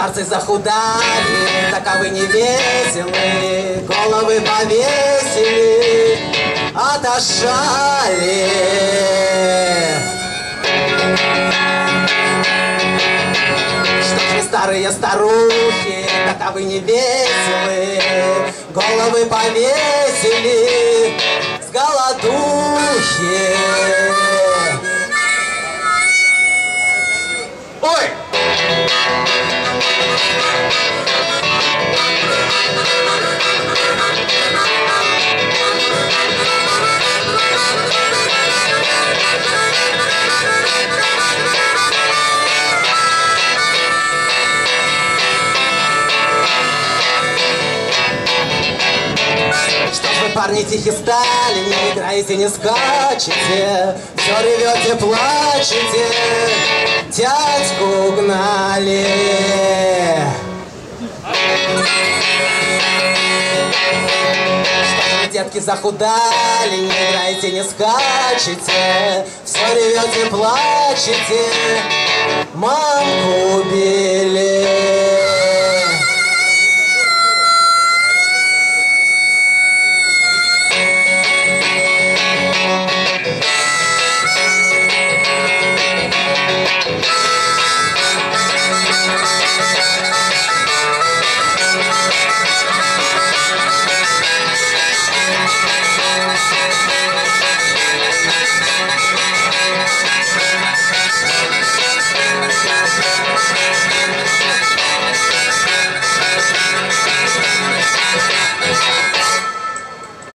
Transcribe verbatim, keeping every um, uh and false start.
Старцы захудали, таковы невеселые, головы повесили, отошали. Что ж вы, старые старухи, таковы невеселые, головы повесили с голодухи. Ой! Что ж вы, парни, тихи стали, не играете, не скачете, все ревете, плачете, дядьку гнали. Что ж вы, детки, захудали, не играете, не скачете, все ревете, плачете, мамку убили.